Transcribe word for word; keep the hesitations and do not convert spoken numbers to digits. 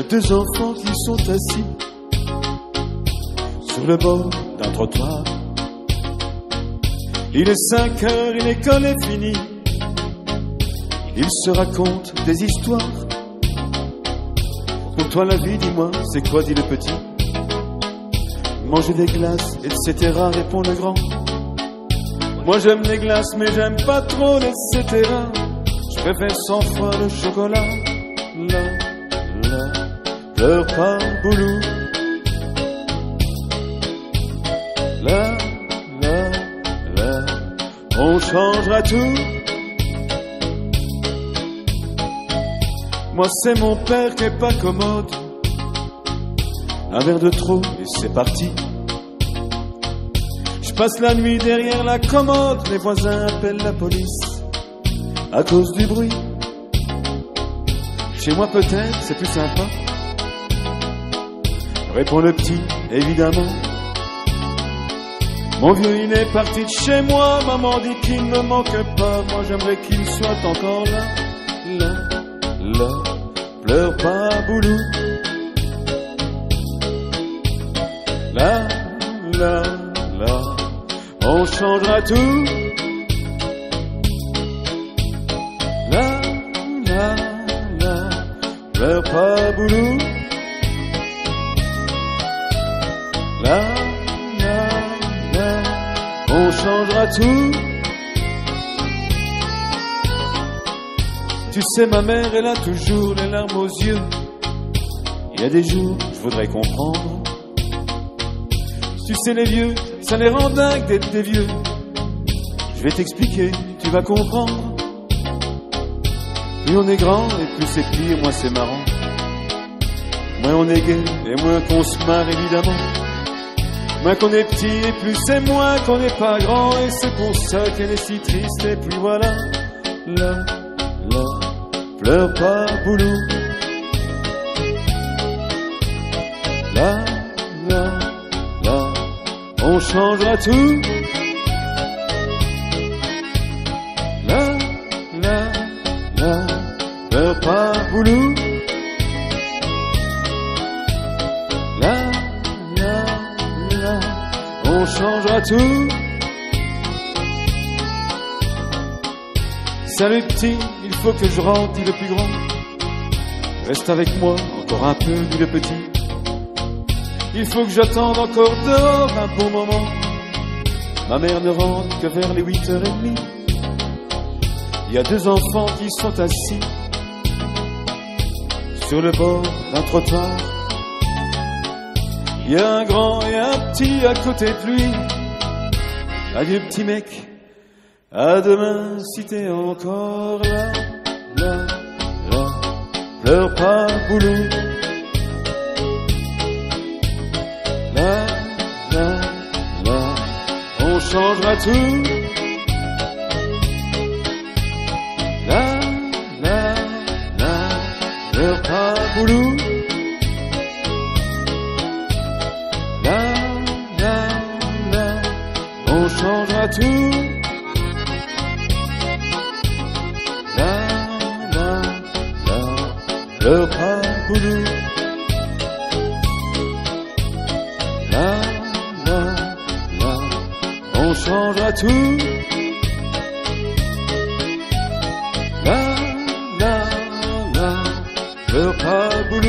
deux enfants qui sont assis sur le bord d'un trottoir. Il est cinq heures et l'école est finie. Ils se racontent des histoires. Pour toi la vie, dis-moi, c'est quoi, dit le petit? Manger des glaces, et cetera, répond le grand. Moi j'aime les glaces, mais j'aime pas trop les et cetera. Je préfère cent fois le chocolat. Là, là, pleure pas, boulou. Là, là, là, on changera tout. Moi c'est mon père qui est pas commode. Un verre de trop et c'est parti. Je passe la nuit derrière la commode. Les voisins appellent la police à cause du bruit. Chez moi peut-être c'est plus sympa, répond le petit, évidemment. Mon vieux il est parti de chez moi. Maman dit qu'il ne me manque pas. Moi j'aimerais qu'il soit encore là. Là, là, pleure pas, boulou. Là, là, là, on changera tout. Là, là, là, pleure pas, boulou. Là, là, là, on changera tout. Tu sais, ma mère, elle a toujours les larmes aux yeux. Il y a des jours, je voudrais comprendre. Tu sais, les vieux, ça les rend dingues d'être des vieux. Je vais t'expliquer, tu vas comprendre. Plus on est grand et plus c'est pire, moins c'est marrant. Moins on est gai et moins qu'on se marre, évidemment. Moins qu'on est petit et plus c'est moins qu'on n'est pas grand. Et c'est pour ça qu'elle est si triste. Et puis voilà, là, là, pleure pas, boulou. Là, là, là, on changera tout. Là, là, là, pleure pas, boulou. Là, là, là, on changera tout. Salut petit, il faut que je rentre, dit le plus grand. Reste avec moi, encore un peu, dit le petit. Il faut que j'attende encore dehors un bon moment. Ma mère ne rentre que vers les huit heures trente. Il y a deux enfants qui sont assis sur le bord d'un trottoir. Il y a un grand et un petit à côté de lui. Adieu petit mec, à demain si t'es encore là. Là, là, pleure pas, boulou. Là, là, là, on changera tout. Là, là, là, pleure pas, boulou. Là, là, là, on changera tout. Là, là, là, pleure pas, boulou. Là, là, là, on changera tout. Là, là, là, pleure pas, boulou.